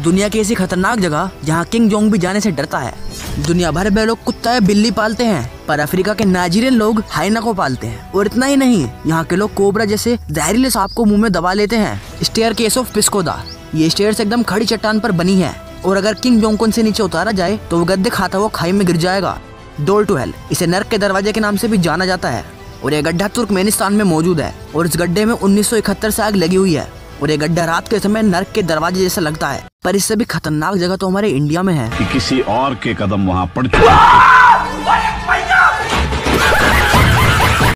दुनिया की ऐसी खतरनाक जगह जहाँ किंग जोंग भी जाने से डरता है। दुनिया भर में लोग कुत्ता या बिल्ली पालते हैं, पर अफ्रीका के नाइजीरियन लोग हाइना को पालते हैं। और इतना ही नहीं, यहाँ के लोग कोबरा जैसे जहरीले सांप को मुंह में दबा लेते हैं। स्टेयरकेस ऑफ पिस्कोदा, ये स्टेयर्स एकदम खड़ी चट्टान पर बनी है और अगर किंग जोंग को इनसे नीचे उतारा जाए तो वो गद्दे खाता हुआ खाई में गिर जाएगा। डोर टू हेल, इसे नर्क के दरवाजे के नाम से भी जाना जाता है और यह गड्ढा तुर्कमेनिस्तान में मौजूद है और इस गड्ढे में 1971 से आग लगी हुई है और ये गड्ढा रात के समय नर्क के दरवाजे जैसा लगता है। पर इससे भी खतरनाक जगह तो हमारे इंडिया में है कि किसी और के कदम वहाँ पड़ चुके हैं।